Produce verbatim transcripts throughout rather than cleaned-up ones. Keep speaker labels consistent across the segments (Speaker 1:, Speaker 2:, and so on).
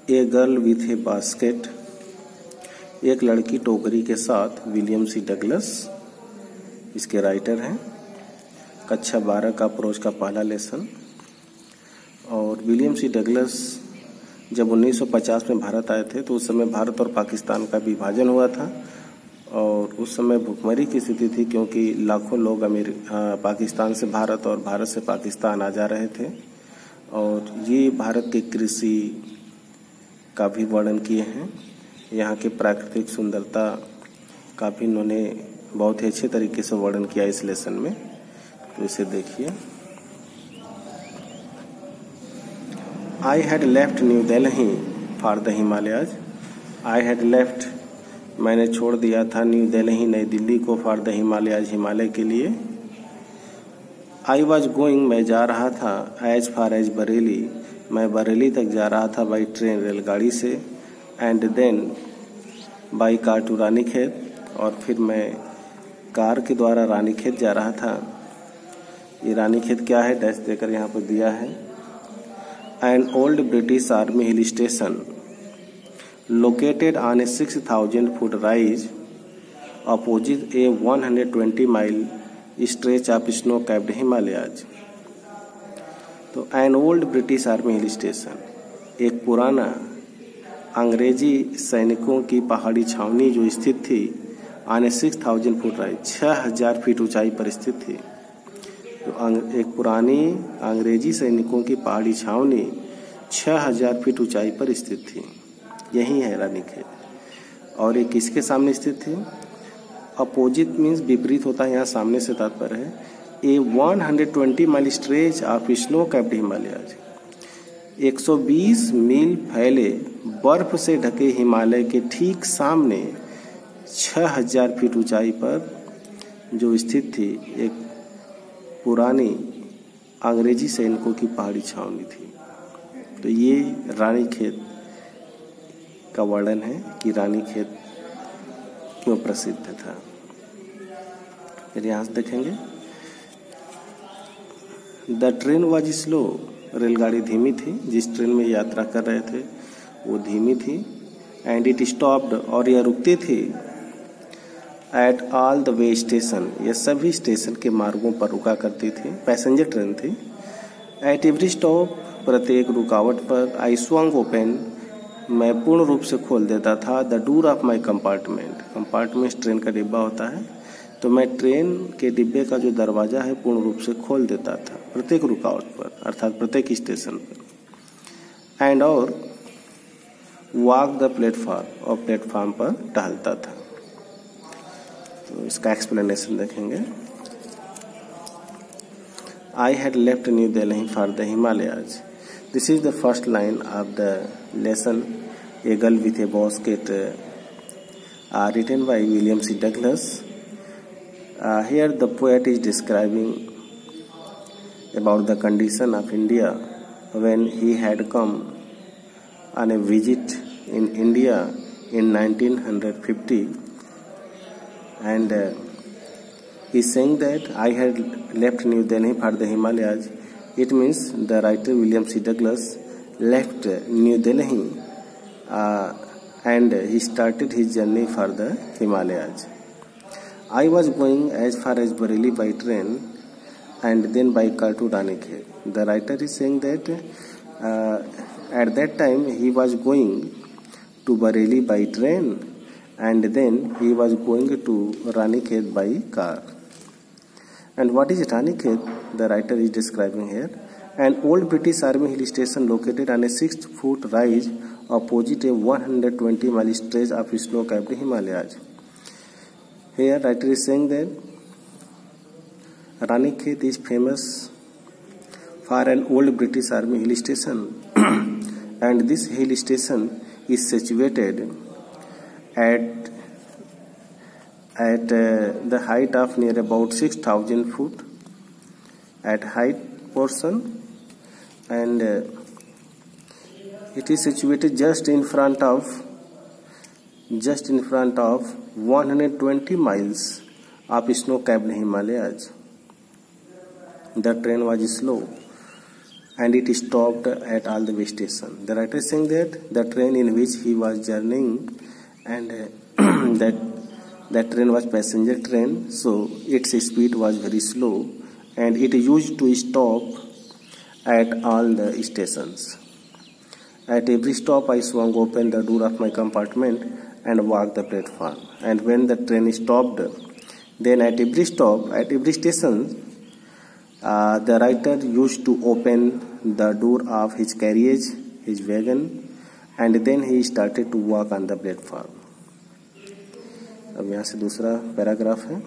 Speaker 1: A girl with a basket, एक लड़की टोकरी के साथ, विलियम सी डगलस इसके राइटर हैं। कक्षा बारह का प्रोज का पहला लेसन। और विलियम सी डगलस जब उन्नीस सौ पचास में भारत आए थे तो उस समय भारत और पाकिस्तान का विभाजन हुआ था और उस समय भुखमरी की स्थिति थी, क्योंकि लाखों लोग अमेरिका पाकिस्तान से भारत और भारत से पाकिस्तान आ जा रहे थे। और ये भारत की कृषि का भी वर्णन किए हैं। यहाँ की प्राकृतिक सुंदरता का भी इन्होंने बहुत ही अच्छे तरीके से वर्णन किया इस लेसन में, तो इसे देखिए। I had left New Delhi for the Himalayas. I had left मैंने छोड़ दिया था, न्यू दिल्ली नई दिल्ली को, फॉर द हिमालयाज हिमालय के लिए। आई वॉज गोइंग मैं जा रहा था, एज फार एज बरेली मैं बरेली तक जा रहा था, बाई ट्रेन रेलगाड़ी से। And then by car to Ranikhet, और फिर मैं कार के द्वारा रानीखेत जा रहा था। ये रानीखेत क्या है डैश देकर यहाँ पर दिया है। An old British army hill station located on a six thousand foot rise opposite a one hundred twenty mile stretch of snow-capped Himalayas। तो an old British army hill station, एक पुराना अंग्रेजी सैनिकों की पहाड़ी छावनी जो स्थित थी, on a six thousand foot rise, छः हजार फीट ऊंचाई पर स्थित थी। तो एक पुरानी अंग्रेजी सैनिकों की पहाड़ी छावनी छः हजार फीट ऊंचाई पर स्थित थी, यही है रानीखेत। और ये किसके सामने स्थित थी? अपोजिट मीन्स विपरीत होता है, यहाँ सामने से तात्पर्य है। A one hundred twenty mile stretch of snow capped Himalayas, एक सौ बीस मील फैले बर्फ से ढके हिमालय के ठीक सामने छः हजार फीट ऊंचाई पर जो स्थित थी एक पुरानी अंग्रेजी सैनिकों की पहाड़ी छावनी थी। तो ये रानीखेत का वर्णन है कि रानीखेत क्यों प्रसिद्ध था। फिर यहाँ से देखेंगे, द ट्रेन वाज स्लो, रेलगाड़ी धीमी थी, जिस ट्रेन में यात्रा कर रहे थे वो धीमी थी। एंड इट स्टॉप्ड, और यह रुकती थी, at all the way station, यह सभी स्टेशन के मार्गों पर रुका करती थी, पैसेंजर ट्रेन थी। एट एवरी स्टॉप, प्रत्येक रुकावट पर, आई स्वंग ओपन, मैं पूर्ण रूप से खोल देता था, the door of my compartment, compartment train का डिब्बा होता है, तो मैं ट्रेन के डिब्बे का जो दरवाजा है पूर्ण रूप से खोल देता था प्रत्येक रुकावट पर, अर्थात प्रत्येक स्टेशन पर। एंड और वॉक द प्लेटफॉर्म, और प्लेटफॉर्म पर टहलता था। तो इसका एक्सप्लेनेशन देखेंगे। I had left New Delhi for the Himalayas. This is the first line of the lesson, A Girl with a Basket, uh, written by William C. Douglas. Uh, here the poet is describing about the condition of India when he had come on a visit in India in nineteen fifty, and uh, he saying that I had left New Delhi for the Himalayas. It means the writer William C. Douglas left New Delhi uh, and he started his journey for the Himalayas. I was going as far as Bareilly by train and then by car to Ranikhet. The writer is saying that uh, at that time he was going to Bareilly by train and then he was going to Ranikhet by car. And what is Ranikhet? The writer is describing here. An old British Army hill station located on a six foot rise opposite a one hundred twenty mile stretch of snow-capped Himalayas. Here writer is saying that Ranikhet is famous for an old British Army hill station and this hill station is situated at at uh, the height of near about six thousand foot at height portion, and uh, it is situated just in front of just in front of one hundred twenty miles of snow-capped Himalayas. The train was slow, and it stopped at all the station. The writer is saying that the train in which he was journeying, and uh, that that train was passenger train, so its speed was very slow, and it used to stop at all the stations. At every stop, I swung open the door of my compartment and walked the platform. And when the train stopped, then at every stop, at every station, uh, the writer used to open the door of his carriage, his wagon, and then he started to walk on the platform. अब यहाँ से दूसरा paragraph है.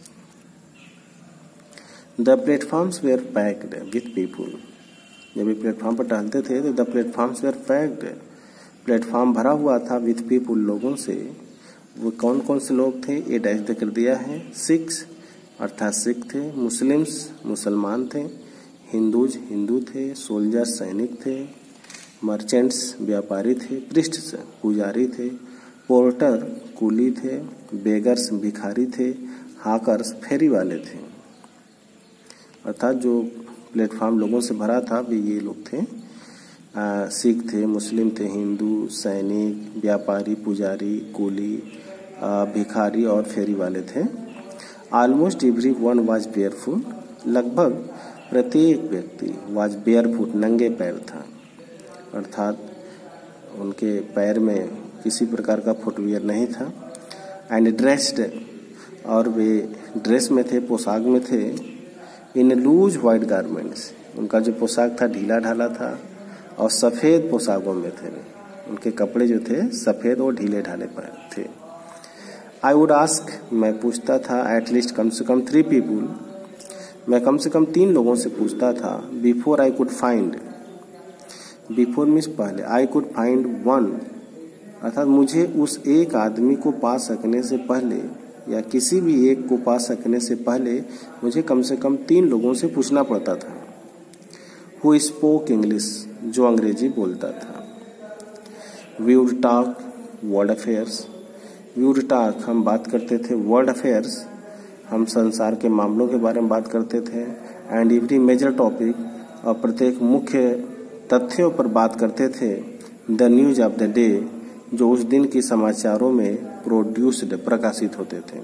Speaker 1: The platforms were packed with people. जब ये platform पर टहलते थे तो the platforms were packed, platform भरा हुआ था विथ पीपुल, लोगों से. वो कौन कौन से लोग थे ये डैश कर दिया है. सिक्स अर्थात सिख थे, मुस्लिम्स मुसलमान थे, हिंदूज हिंदू थे, सोल्जर्स सैनिक थे, मर्चेंट्स व्यापारी थे, प्रीस्ट्स पुजारी थे, पोर्टर कुली थे, बेगर्स भिखारी थे, हाकर्स फेरी वाले थे. अर्थात जो प्लेटफॉर्म लोगों से भरा था भी ये लोग थे. आ, सिख थे, मुस्लिम थे, हिंदू, सैनिक, व्यापारी, पुजारी, कुली, भिखारी और फेरी वाले थे. Almost every one was barefoot. लगभग प्रत्येक व्यक्ति वाज बेयरफुट, नंगे पैर था. अर्थात उनके पैर में किसी प्रकार का फुटवियर नहीं था. एंड ड्रेस्ड, और वे ड्रेस में थे, पोशाक में थे. इन लूज वाइट गारमेंट्स, उनका जो पोशाक था ढीला ढाला था, और सफ़ेद पोशाकों में थे. उनके कपड़े जो थे सफ़ेद और ढीले ढाले थे. आई वुड आस्क, मैं पूछता था, एटलीस्ट कम से कम थ्री पीपुल, मैं कम से कम तीन लोगों से पूछता था. Before I could find, before means पहले, आई कुड फाइंड वन, अर्थात मुझे उस एक आदमी को पा सकने से पहले या किसी भी एक को पा सकने से पहले मुझे कम से कम तीन लोगों से पूछना पड़ता था. हु स्पोक इंग्लिश, जो अंग्रेजी बोलता था. We would talk world affairs, we would talk, हम बात करते थे. वर्ल्ड अफेयर्स, हम संसार के मामलों के बारे में बात करते थे. एंड एवरी मेजर टॉपिक, और प्रत्येक मुख्य तथ्यों पर बात करते थे. The news of the day, जो उस दिन के समाचारों में प्रोड्यूस्ड, प्रकाशित होते थे.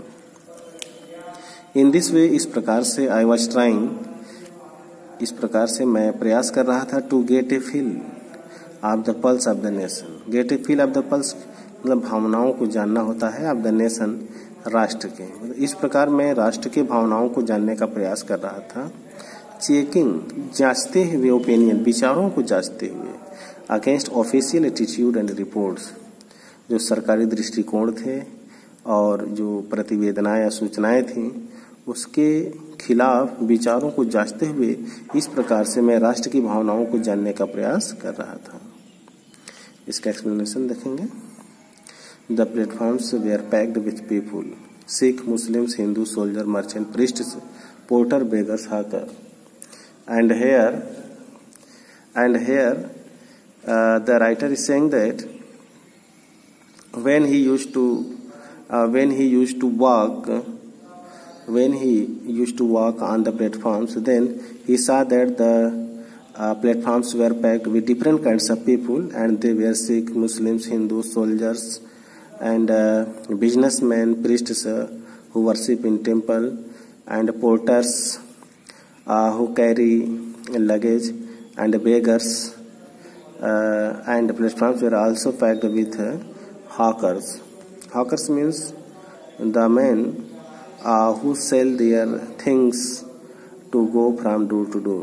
Speaker 1: इन दिस वे, इस प्रकार से, आई वॉज ट्राइंग, इस प्रकार से मैं प्रयास कर रहा था. To get a feel of the pulse of the nation. Get a feel of the pulse मतलब भावनाओं को जानना होता है. ऑफ द नेशन, राष्ट्र के. इस प्रकार मैं राष्ट्र की भावनाओं को जानने का प्रयास कर रहा था. चेकिंग, जांचते हुए, ओपिनियन, विचारों को जांचते हुए. Against official attitude and reports, जो सरकारी दृष्टिकोण थे और जो प्रतिवेदनाएं या सूचनाएं थीं उसके खिलाफ विचारों को जांचते हुए इस प्रकार से मैं राष्ट्र की भावनाओं को जानने का प्रयास कर रहा था. इसका एक्सप्लेनेशन देखेंगे. The platforms were packed with people, Sikh, Muslims, Hindu, soldier, merchant, priests, porter, beggars, hawker. And here and here the writer is saying that when he used to uh, when he used to walk when he used to walk on the platforms, then he saw that the uh, platforms were packed with different kinds of people, and they were Sikh, Muslims, Hindus, soldiers, and uh, businessmen, priests uh, who worship in temple, and porters uh, who carry luggage, and beggars, uh, and the platforms were also packed with uh, hawkers. Hawkers means the men uh, who sell their things to go from door to door.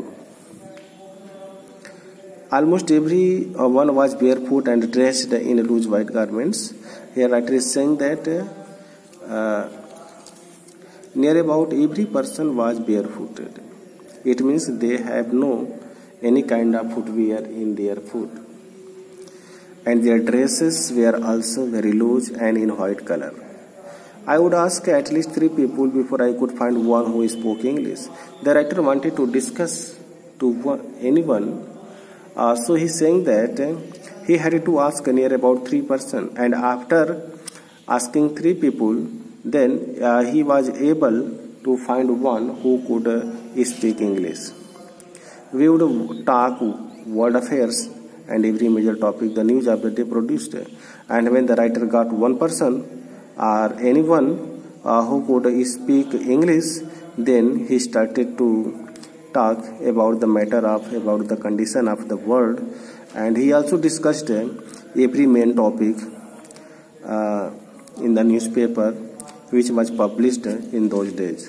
Speaker 1: Almost every uh, one was barefoot and dressed in loose white garments. Here writer is saying that uh, near about every person was barefooted. It means they have no any kind of footwear in their foot. And their dresses were also very loose and in white color. I would ask at least three people before I could find one who spoke English. The writer wanted to discuss to one, anyone, uh, so he's saying that uh, he had to ask near about three person, and after asking three people, then uh, he was able to find one who could uh, speak English. We would talk world affairs and every major topic the news of the day produced. And when the writer got one person or anyone uh, who could speak English, then he started to talk about the matter of about the condition of the world, and he also discussed uh, every main topic uh, in the newspaper which was published in those days.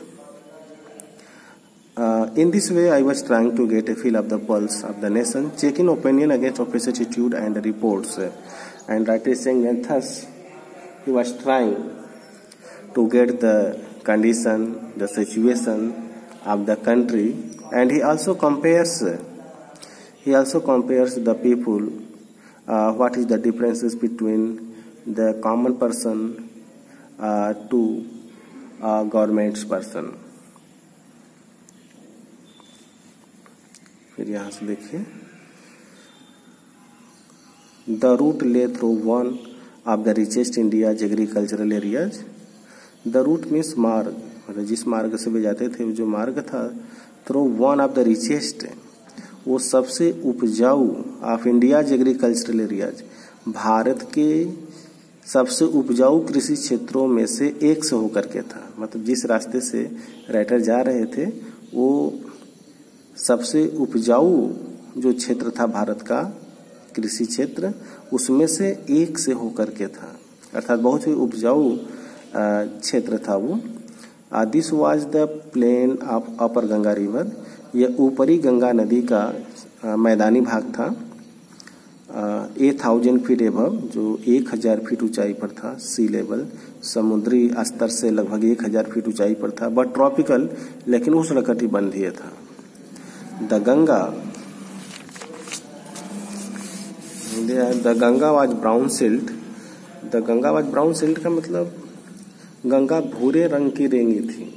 Speaker 1: Uh, in this way, I was trying to get a feel of the pulse of the nation, checking opinion against official attitude and reports. And writer is saying that thus he was trying to get the condition, the situation of the country, and he also compares. He also compares the people. Uh, what is the differences between the common person uh, to uh, government's person. फिर यहाँ से देखिए, the route lay through one of the richest India's agricultural areas. The route means मार्ग, मतलब जिस मार्ग से वे जाते थे, जो मार्ग था, through one of the richest, वो सबसे उपजाऊ ऑफ इंडियाज एग्रीकल्चरल एरियाज, भारत के सबसे उपजाऊ कृषि क्षेत्रों में से एक से होकर के था. मतलब जिस रास्ते से राइटर जा रहे थे वो सबसे उपजाऊ जो क्षेत्र था भारत का कृषि क्षेत्र, उसमें से एक से होकर के था, अर्थात बहुत ही उपजाऊ क्षेत्र था वो. This was the plain of upper Ganga river, यह ऊपरी गंगा नदी का आ, मैदानी भाग था. ए थाउजेंड फीट एबव, जो एक हजार फीट ऊंचाई पर था, सी लेवल, समुद्री स्तर से लगभग एक हजार फीट ऊंचाई पर था, बट ट्रॉपिकल, लेकिन उष्णकटिबंधीय था. The Ganga the Ganga was brown silt. The Ganga was brown silt का मतलब गंगा भूरे रंग की रेंगी थी.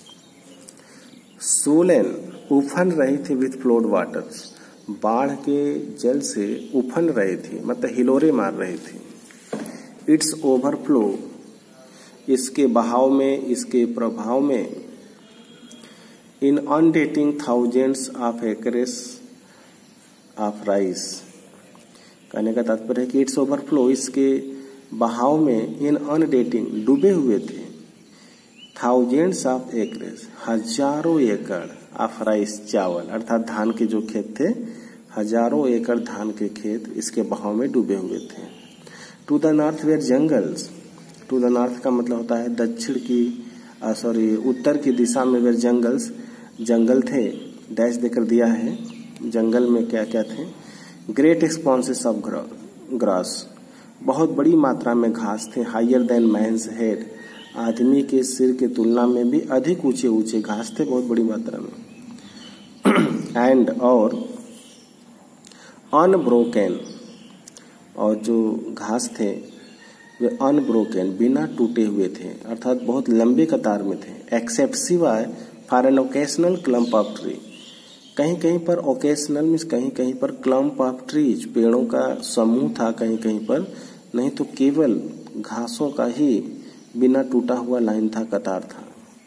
Speaker 1: सोलन, उफन रही थी विथ फ्लोड वाटर्स, बाढ़ के जल से उफन रही थी, मतलब हिलोरे मार रही थी. इट्स ओवरफ्लो, इसके बहाव में, इसके प्रभाव में, inundating thousands of acres of rice. कहने का तात्पर्य है कि इट्स ओवरफ्लो, इसके बहाव में, इन अनडेटिंग, डूबे हुए थे, थाउजेंड्स ऑफ एकरेस, हजारों एकड़, ऑफ राइस, चावल, अर्थात धान के जो खेत थे, हजारों एकड़ धान के खेत इसके बहाव में डूबे हुए थे. To the north were jungles, to the north का मतलब होता है दक्षिण की, सॉरी उत्तर की दिशा में, वेयर जंगल्स, जंगल थे, डैश देकर दिया है. जंगल में क्या क्या थे? ग्रेट एक्सपॉन्सेस ऑफ ग्रास, बहुत बड़ी मात्रा में घास थे. हायर देन मैन्स हेड, आदमी के सिर के तुलना में भी अधिक ऊंचे ऊंचे घास थे, बहुत बड़ी मात्रा में. एंड और अनब्रोकन, और जो घास थे वे अनब्रोकन, बिना टूटे हुए थे, अर्थात बहुत लंबे कतार में थे. एक्सेप्ट सिवाय for an occasional clump of tree, कहीं कहीं पर ओकेशनल मीन्स कहीं कहीं पर क्लम्प ऑफ ट्रीज, पेड़ों का समूह था, कहीं कहीं पर नहीं तो केवल घासों का ही बिना टूटा हुआ लाइन था, कतार था.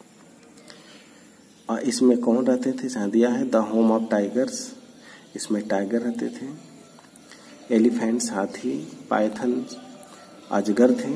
Speaker 1: और इसमें कौन रहते थे? जहाँ दिया है द होम ऑफ टाइगर्स, इसमें टाइगर रहते थे. एलिफेंट्स, हाथी, पाइथन, अजगर थे,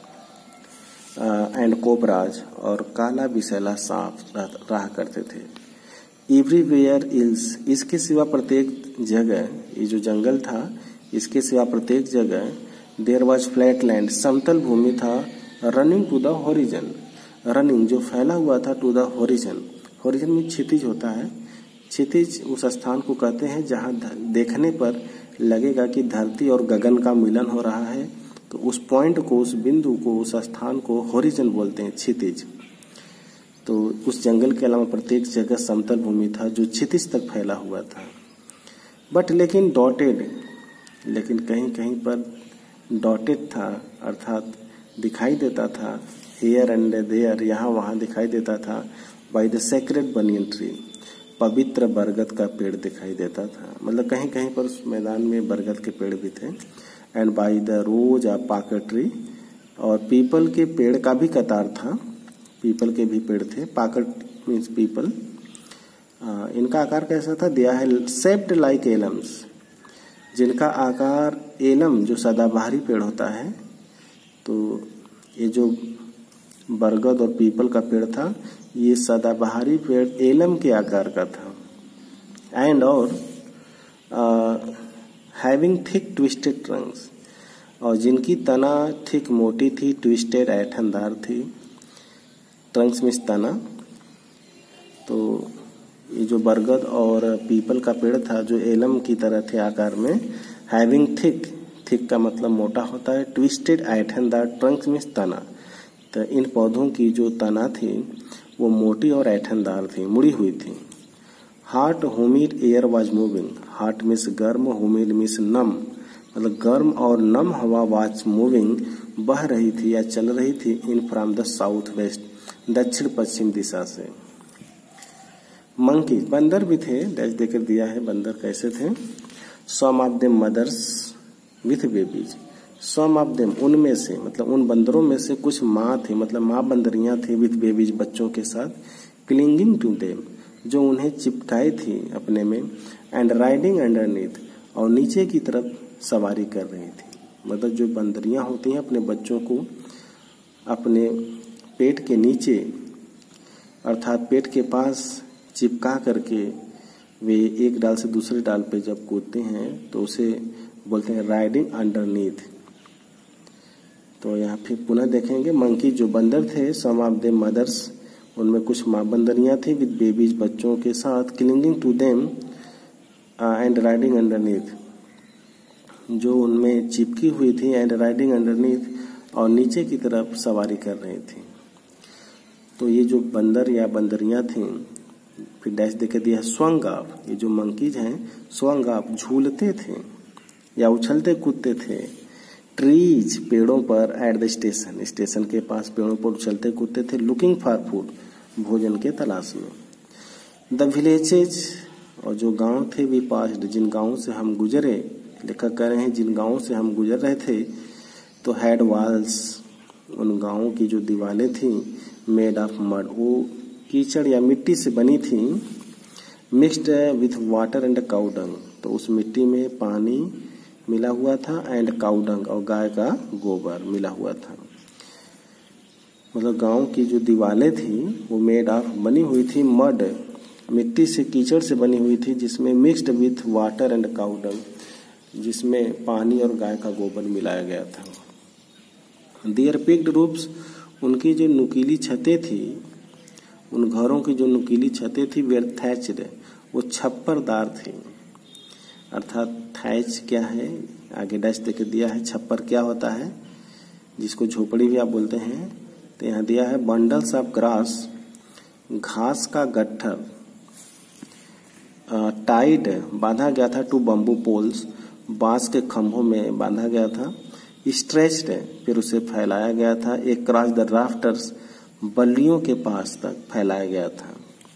Speaker 1: एंड कोबराज, और काला विषैला सांप रहा करते थे. एवरीवेयर इल्स, इसके सिवा प्रत्येक जगह, ये जो जंगल था इसके सिवा प्रत्येक जगह, देयर वाज फ्लैट लैंड, समतल भूमि था. Running to the horizon, running जो फैला हुआ था, टू द हॉरिजन, हॉरिजन में क्षितिज होता है. क्षितिज उस स्थान को कहते हैं जहाँ देखने पर लगेगा कि धरती और गगन का मिलन हो रहा है, तो उस पॉइंट को, उस बिंदु को, उस स्थान को हॉरिजन बोलते हैं, क्षितिज. तो उस जंगल के अलावा प्रत्येक जगह समतल भूमि था जो क्षितिज तक फैला हुआ था. बट लेकिन डॉटेड, लेकिन कहीं कहीं पर डॉटेड था, अर्थात दिखाई देता था, हियर एंड देयर, यहाँ वहाँ दिखाई देता था, by the sacred banyan tree, पवित्र बरगद का पेड़ दिखाई देता था. मतलब कहीं कहीं पर उस मैदान में बरगद के पेड़ भी थे. And by the rows of pakar tree, और पीपल के पेड़ का भी कतार था, पीपल के भी पेड़ थे. पाकर मीन्स पीपल. इनका आकार कैसा था दिया है, शेप्ड लाइक एलम्स, जिनका आकार एलम जो सदाबहारी पेड़ होता है, तो ये जो बरगद और पीपल का पेड़ था ये सदाबहारी पेड़ एलम के आकार का था। एंड और हैविंग थिक ट्विस्टेड ट्रंक्स, और जिनकी तना थिक मोटी थी, ट्विस्टेड ऐंठनदार थी, ट्रंक्स मीन्स तना। तो ये जो बरगद और पीपल का पेड़ था जो एलम की तरह थे आकार में, हैविंग थिक, थिक का मतलब मोटा होता है, ट्विस्टेड ऐंठनदार, ट्रंक्स मीन्स तना। तो इन पौधों की जो तना थी वो मोटी और ऐंठनदार थी, मुड़ी हुई थी। Hot humid air was moving, hot means गर्म, ह्यूमिड मीन्स नम, मतलब गर्म और नम हवा वाज मूविंग बह रही थी या चल रही थी, in from the south west, दक्षिण पश्चिम दिशा से। मंकी, बंदर भी थे, डैश देकर दिया है बंदर कैसे थे। Some of them mothers with babies, some of them उनमें से, मतलब उन बंदरों में से कुछ माँ थी, मतलब माँ बंदरियां थी, विथ बेबीज बच्चों के साथ, क्लिंगिंग टू देम जो उन्हें चिपकाई थी अपने में, एंड राइडिंग अंडरनीथ और नीचे की तरफ सवारी कर रही थी। मतलब जो बंदरियां होती हैं अपने बच्चों को अपने पेट के नीचे अर्थात पेट के पास चिपका करके वे एक डाल से दूसरे डाल पे जब कूदते हैं तो उसे बोलते हैं राइडिंग अंडरनीथ। तो यहाँ फिर पुनः देखेंगे, मंकी जो बंदर थे, सम ऑफ देम मदर्स उनमें कुछ माँ बंदरियां थी, विद बेबीज बच्चों के साथ, clinging to them and riding underneath जो उनमें चिपकी हुई थी, एंड राइडिंग अंडरनीथ और नीचे की तरफ सवारी कर रही थी। तो ये जो बंदर या बंदरियां थी, फिर डैश देकर दिया स्वंग ऑफ, ये जो मंकीज हैं स्वंग ऑफ झूलते थे या उछलते कूदते थे, ट्रीज पेड़ों पर, एट द स्टेशन स्टेशन के पास पेड़ों पर उछलते कूदते थे, लुकिंग फॉर फूड भोजन के तलाश में। द विलेजेज और जो गांव थे, वी पास्ड जिन गांवों से हम गुजरे, लेखक कह रहे हैं जिन गांवों से हम गुजर रहे थे, तो हैड वॉल्स उन गांवों की जो दीवारें थी, मेड ऑफ मड वो कीचड़ या मिट्टी से बनी थी, mixed with water and cow dung तो उस मिट्टी में पानी मिला हुआ था, एंड काउ डंग और गाय का गोबर मिला हुआ था। मतलब गांव की जो दीवारें थी वो मेड ऑफ बनी हुई थी मड मिट्टी से, कीचड़ से बनी हुई थी, जिसमें mixed with water and cow dung जिसमें पानी और गाय का गोबर मिलाया गया था। देयर पिक्ड रूफ्स उनकी जो नुकीली छतें थी, उन घरों की जो नुकीली छतें थी, वेयर थैच्ड वो छप्परदार थी। अर्थात थैच क्या है, आगे डैश देकर दिया है, छप्पर क्या होता है, जिसको झोपड़ी भी आप बोलते हैं। तो यहाँ दिया है बंडल्स ऑफ ग्रास, घास का गट्ठर, टाइड बांधा गया था, टू बम्बू पोल्स बांस के खंभों में बांधा गया था, स्ट्रेच्ड फिर उसे फैलाया गया था, एक क्रॉस द राफ्टर्स बल्लियों के पास तक फैलाया गया था।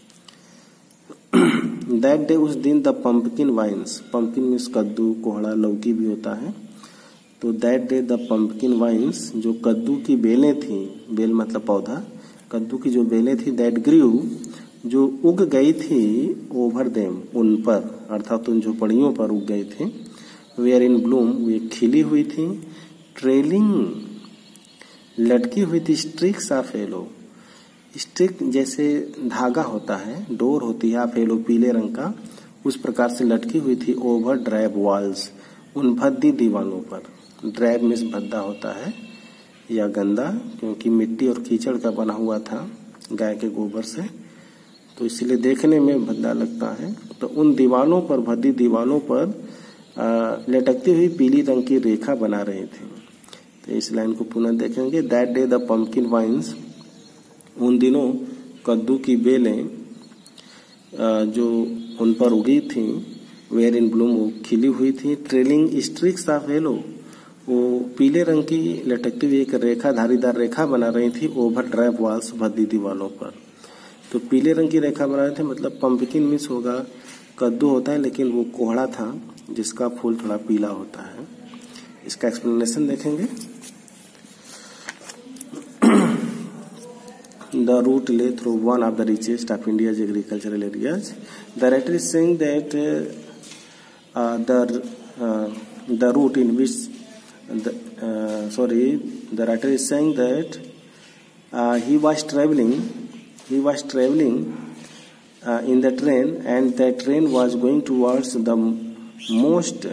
Speaker 1: दैट डे उस दिन the pumpkin vines, pumpkin means कद्दू, कोहड़ा, लौकी भी होता है। तो that day the pumpkin vines जो कद्दू की बेलें थी, बेल मतलब पौधा, कद्दू की जो बेलें थी, दैट ग्रीव जो उग गई थी, ओवर देम उन पर अर्थात उन झोपड़ियों पर उग गई थी, वेयर इन ब्लूम वे खिली हुई थी, ट्रेलिंग लटकी हुई थी, स्ट्रिक्स ऑफ येलो, स्ट्रिक जैसे धागा होता है, डोर होती है ऑफ येलो पीले रंग का, उस प्रकार से लटकी हुई थी, ओवर ड्रैब वॉल्स उन भद्दी दीवालों पर। ड्रैब मीन्स भद्दा होता है या गंदा, क्योंकि मिट्टी और कीचड़ का बना हुआ था गाय के गोबर से, तो इसलिए देखने में भद्दा लगता है। तो उन दीवालों पर, भद्दी दीवालों पर लटकती हुई पीली रंग की रेखा बना रही थी। तो इस लाइन को पुनः देखेंगे, that day the pumpkin vines उन दिनों कद्दू की बेलें जो उन पर उगी थी, वेयर इन ब्लूम वो खिली हुई थी, ट्रेलिंग स्ट्रिक्स ऑफ येलो वो पीले रंग की लटकती हुई एक रेखा, धारीदार रेखा बना रही थी, ओवर ड्रैप वॉल्स भद्दी दीवालों पर। तो पीले रंग की रेखा बना रहे थे, मतलब पंपकिन मीन्स होगा कद्दू होता है, लेकिन वो कोहड़ा था जिसका फूल थोड़ा पीला होता है। इसका एक्सप्लेनेशन देखेंगे। the route lay through one of the richest of India's agricultural areas. The writer is saying that uh, uh, the uh, the route in which the uh, sorry the writer is saying that uh, he was traveling he was traveling uh, in the train, and the train was going towards the most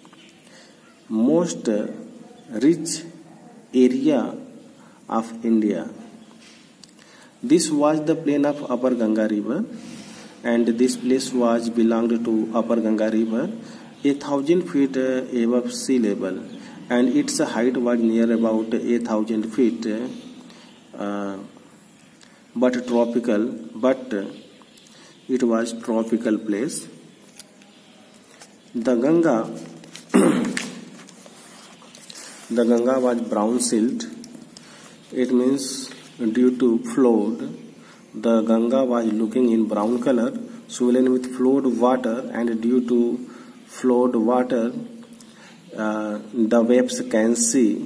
Speaker 1: most rich area of India. This was the plain of Upper Ganga River, and this place was belonged to Upper Ganga River, a thousand feet uh, above sea level, and its height was near about a thousand feet, uh, but tropical, but uh, it was tropical place. The Ganga, the Ganga was brown silt. It means due to flood, the Ganga was looking in brown color, swollen with flood water, and due to flood water, uh, the waves can see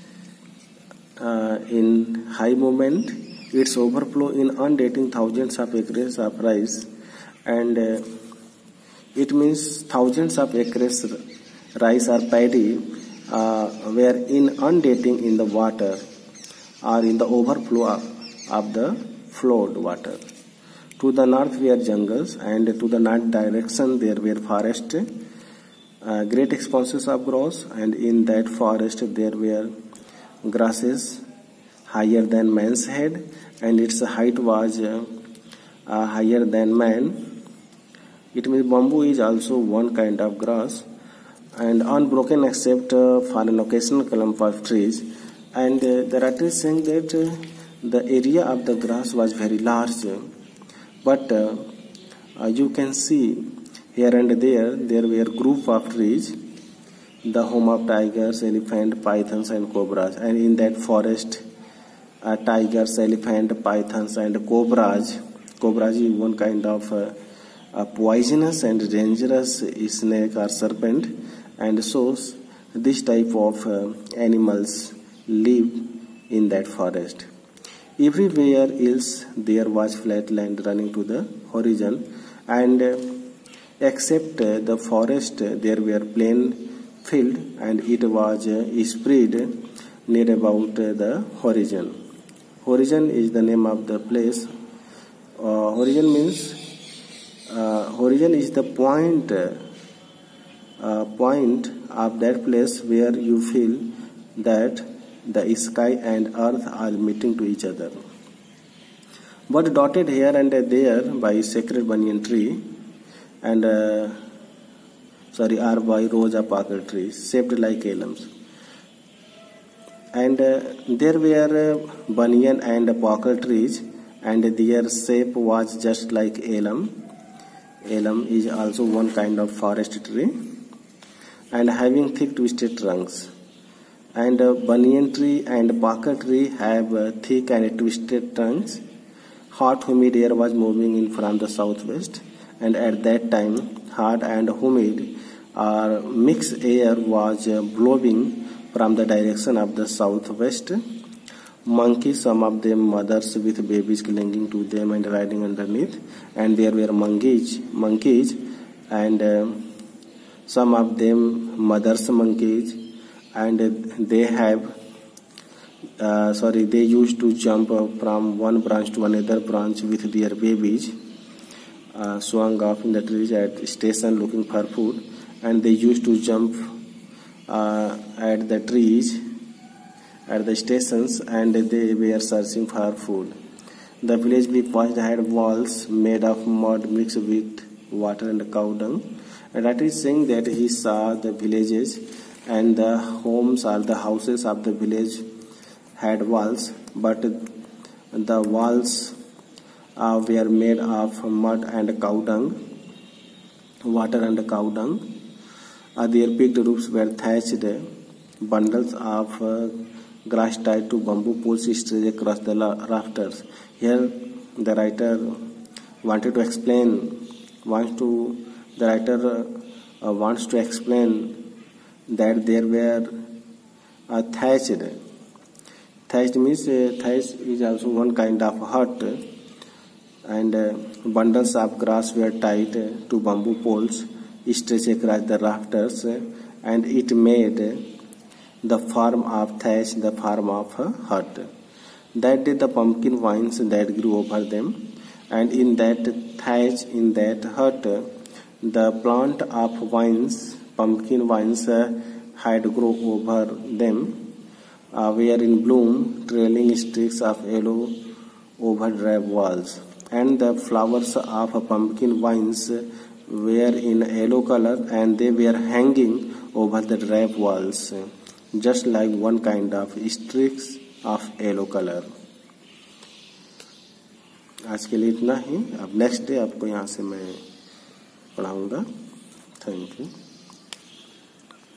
Speaker 1: uh, in high moment its overflow in undating thousands of acres of rice, and uh, it means thousands of acres rice or paddy uh, were in undating in the water, or in the overflow of, of the flood water. To the north were jungles, and to the north direction there were forests, uh, great expanses of grass, and in that forest there were grasses higher than man's head, and its height was uh, uh, higher than man. It means bamboo is also one kind of grass, and unbroken except uh, for an occasional clump of trees. And uh, the writer is saying that uh, the area of the grass was very large, but uh, uh, you can see here and there there were group of trees, the home of tigers, elephant, pythons, and cobras. And in that forest, uh, tigers, elephant, pythons, and cobras. Cobras is one kind of uh, a poisonous and dangerous snake or serpent, and so this type of uh, animals live in that forest. Everywhere else there was flat land running to the horizon, and uh, except uh, the forest uh, there were plain field, and it was uh, spread near about uh, the horizon. Horizon is the name of the place. Uh, horizon means uh, horizon is the point uh, point of that place where you feel that the sky and earth are meeting to each other, but dotted here and there by sacred banyan tree, and uh, sorry, are by rosa parker trees shaped like elms. And uh, there were uh, banyan and parker trees, and their shape was just like elm. Elm is also one kind of forest tree, and having thick twisted trunks. And uh, banyan tree and parker tree have uh, thick and twisted trunks. Hot humid air was moving in from the southwest, and at that time hot and humid or mixed air was uh, blowing from the direction of the southwest. Monkeys, some of them mothers with babies clinging to them and riding underneath, and there were monkeys, monkeys, and uh, some of them mothers monkeys, and they have uh, sorry they used to jump from one branch to another branch with their babies, uh, swung off in the trees at station looking for food, and they used to jump uh, at the trees at the stations, and they were searching for food. The village we passed had walls made of mud mixed with water and cow dung, and that is saying that he saw the villages, and the homes or the houses of the village had walls, but the walls uh, were made of mud and cow dung, water and cow dung. Uh, their peaked roofs were thatched, bundles of uh, grass tied to bamboo poles stretched across the rafters. Here the writer wanted to explain, wants to, the writer uh, wants to explain that there were uh, thatched, Thatched means uh, thatch is also one kind of hut, and uh, bundles of grass were tied uh, to bamboo poles stretched across the rafters, uh, and it made uh, the form of thatch the form of a hut. That day the pumpkin vines that grew over them, and in that thatch, in that hut, uh, the plant of vines, pumpkin vines, uh, had grown over them, uh, were in bloom, trailing streaks of yellow over dry walls, and the flowers of pumpkin vines were in yellow color, and they were hanging over the dry walls, just like one kind of streaks of yellow color. आज के लिए इतना ही। अब next day आपको यहाँ से मैं पढ़ाऊँगा। Thank you.